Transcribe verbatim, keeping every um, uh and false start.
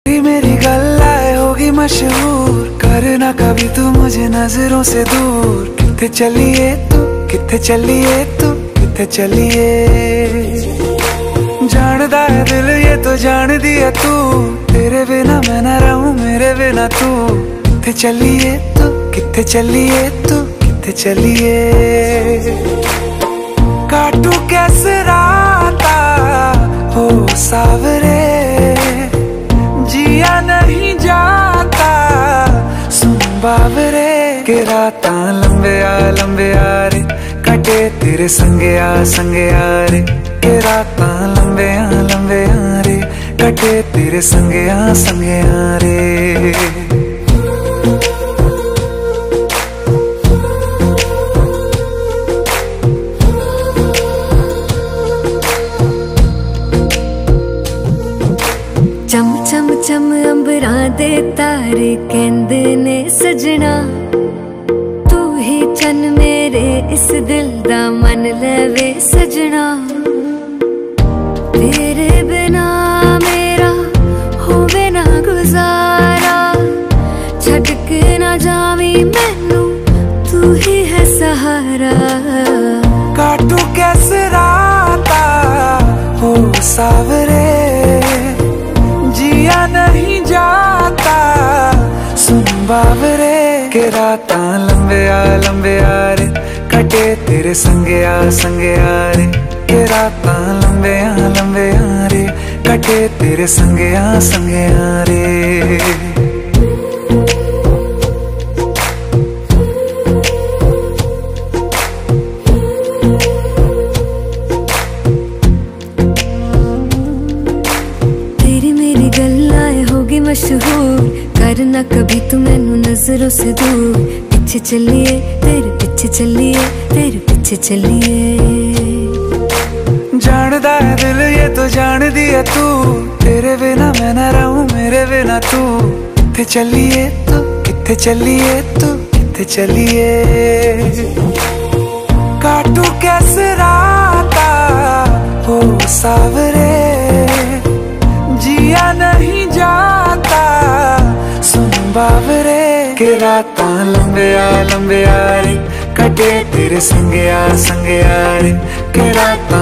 मेरी गल्लाए होगी मशहूर, करना कभी तू मुझे नजरों से दूर। किथे चलिए तू, किथे चलिए तू, किथे चलिए। जानदा है दिल ये तो जान दिया तू, तेरे बिना मैं ना रहूं मेरे बिना तू। किथे चलिए तू, किथे चलिए तू, किथे चलिए। काटू कैसे राता हो सावरे, जिया नहीं जाता सुन बावरे। के राता लंबे आ लंबे आ रे, कटे तेरे संगे आ संगे आ रे। के राता लंबे आ लंबे आ रे, कटे तेरे संगे आ संगे आ रे। चम चम चम अंबरां दे तारे कहंदे ने सजना, तू ही चन मेरे इस दिल दा मन लवे सजना। तेरे बिना मेरा होवे ना गुजारा, छड़ के ना जावी मैनू तू ही है सहारा। काटू कैसे राता हो सावरे, जिया नहीं जाता सुन बावरे। के राता लंबे आ लंबे आ रे, कटे तेरे संगे आ संगे आ रे। के राता लंबे आ लंबे आ रे, कटे तेरे संगे आ संगे आ रे। मशहूर, करना कभी तू मैनू नजरों से दूर। पीछे चलिए तेरे पीछे चलिए, तेरे पीछे चलिए। जानदा है दिल ये तो जान दिया तू, तेरे बिना मैं ना रहूं मेरे बिना तू। किथे चलिए तू, किथे चलिए तू, किथे चलिए। काटू कैसे राता हो सावरे, जिया नहीं जाता सुन बावरे। के राता लंबे आ लंबे आ रे, कटे तेरे संगे आ संगे आ रे। के राता